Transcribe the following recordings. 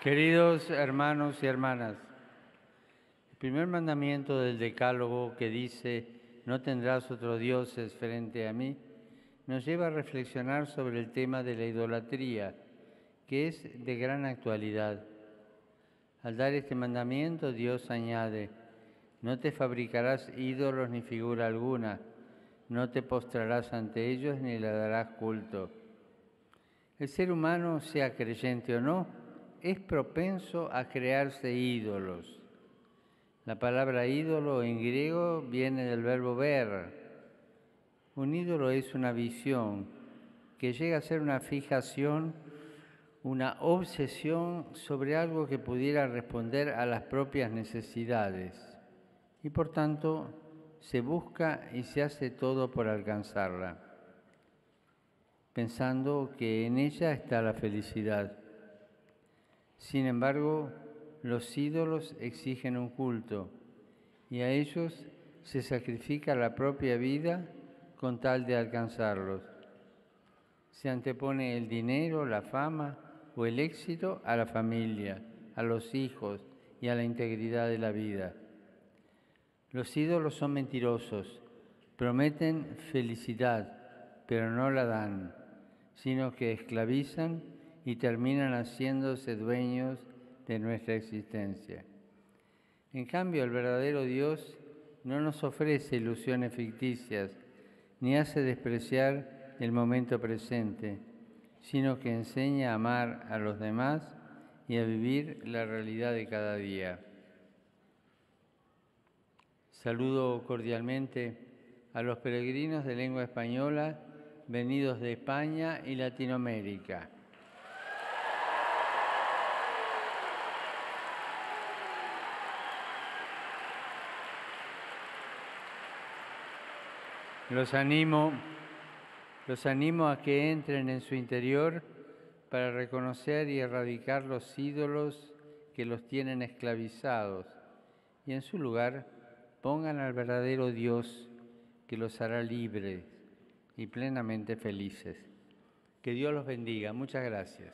Queridos hermanos y hermanas, el primer mandamiento del Decálogo que dice «No tendrás otros dioses frente a mí», nos lleva a reflexionar sobre el tema de la idolatría, que es de gran actualidad. Al dar este mandamiento, Dios añade: «No te fabricarás ídolos ni figura alguna, no te postrarás ante ellos ni le darás culto». El ser humano, sea creyente o no, es propenso a crearse ídolos. La palabra ídolo en griego viene del verbo ver. Un ídolo es una visión que llega a ser una fijación, una obsesión sobre algo que pudiera responder a las propias necesidades y por tanto se busca y se hace todo por alcanzarla, pensando que en ella está la felicidad. Sin embargo, los ídolos exigen un culto y a ellos se sacrifica la propia vida con tal de alcanzarlos. Se antepone el dinero, la fama o el éxito a la familia, a los hijos y a la integridad de la vida. Los ídolos son mentirosos, prometen felicidad, pero no la dan, sino que esclavizan y terminan haciéndose dueños de nuestra existencia. En cambio, el verdadero Dios no nos ofrece ilusiones ficticias, ni hace despreciar el momento presente, sino que enseña a amar a los demás y a vivir la realidad de cada día. Saludo cordialmente a los peregrinos de lengua española venidos de España y Latinoamérica. Los animo a que entren en su interior para reconocer y erradicar los ídolos que los tienen esclavizados y en su lugar pongan al verdadero Dios que los hará libres y plenamente felices. Que Dios los bendiga. Muchas gracias.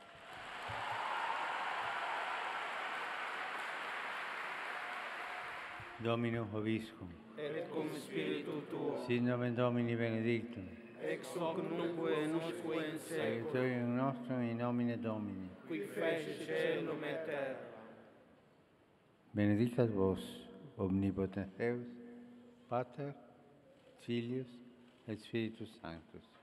Dominus vobiscum. Et cum spiritu tuo. Sit nomen Domini benedictum. Ex hoc nunc et usque in seculum. Aiutorium nostrum in nomine Domini. Qui fecit caelum et terra. Benedicat vos, omnipotens Deus, Pater, Filius et Spiritus Sanctus.